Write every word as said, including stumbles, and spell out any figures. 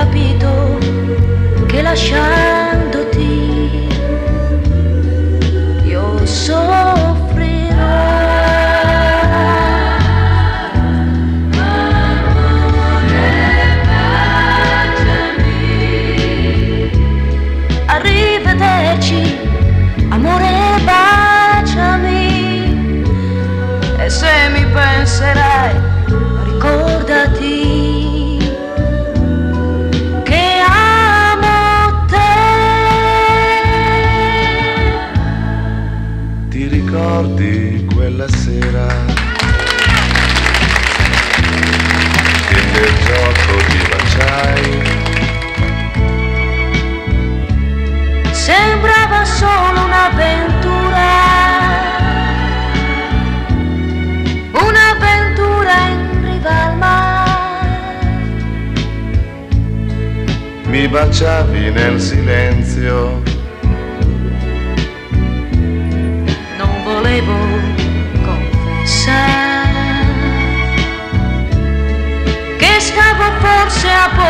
capito che lasciandoti io soffrirò. Amore, baciami. Arrivederci, amore, baciami. E se mi penserai, ricordati che amo te. Ti ricordi quella sera che nel gioco ti baciai? Sembrava solo un'avventura, un'avventura in riva al mare. Mi baciavi nel silenzio, Non volevo confessare che stavo forse a